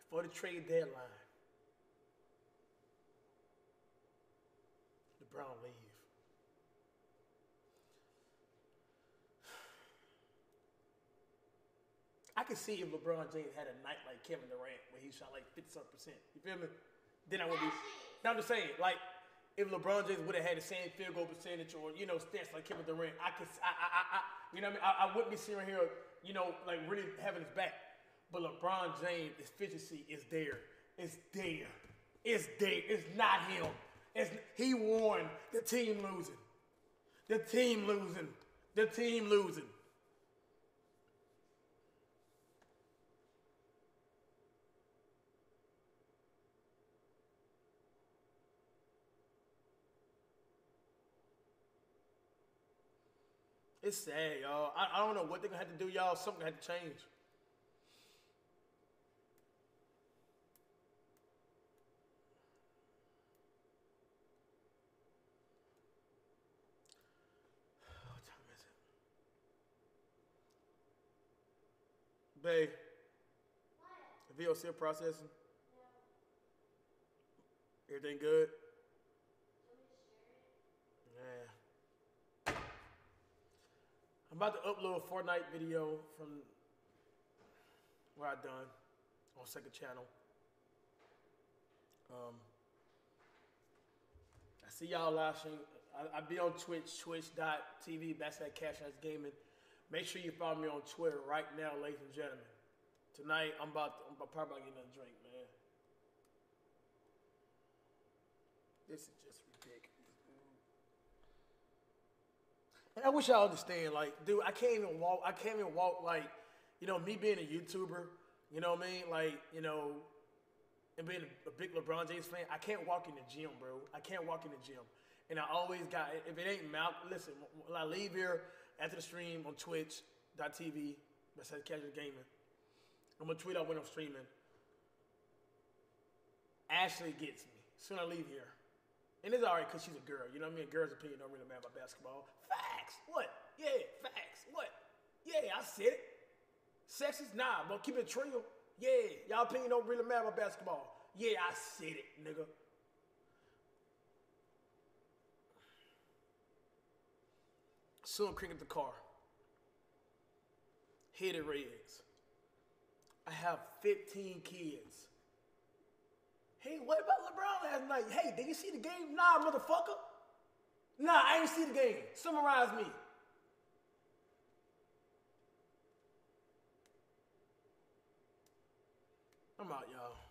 for the trade deadline, LeBron leave. I could see if LeBron James had a night like Kevin Durant where he shot like 50-something%. You feel me? Then I would be. Now I'm just saying, like, if LeBron James would have had the same field goal percentage or, you know, stats like Kevin Durant, you know what I mean? I wouldn't be sitting here, you know, like really having his back. But LeBron James' efficiency is there. It's there. It's there. It's not him. He won. The team losing. The team losing. The team losing. It's sad, y'all. I don't know what they're gonna have to do, y'all. Something had to change. What time is it? Babe, the video still processing? Everything good? Yeah. I'm about to upload a Fortnite video from where I done on second channel. I see y'all live stream. I be on Twitch, twitch.tv/CashAssGaming. Make sure you follow me on Twitter right now, ladies and gentlemen. Tonight, I'm probably about to get another drink, man. This is just ridiculous, dude. And I wish y'all understand, like, dude, I can't even walk, like, you know, me being a YouTuber, you know what I mean? Like, you know, and being a big LeBron James fan, I can't walk in the gym, bro. I can't walk in the gym. And I always got, if it ain't listen, when I leave here after the stream on twitch.tv, that says Casual Gaming, I'm going to tweet out when I'm streaming. Ashley gets me. Soon I leave here. And it's alright because she's a girl. You know what I mean? A girl's opinion don't really matter about basketball. Facts. What? Yeah, facts. What? Yeah, I said it. Sexist? Nah, but keep it real. Yeah, y'all opinion don't really matter about basketball. Yeah, I said it, nigga. Soon crank up the car. Hit it, Reds. I have 15 kids. Hey, what about LeBron last night? Hey, did you see the game? Nah, motherfucker. Nah, I ain't see the game. Summarize me. I'm out, y'all.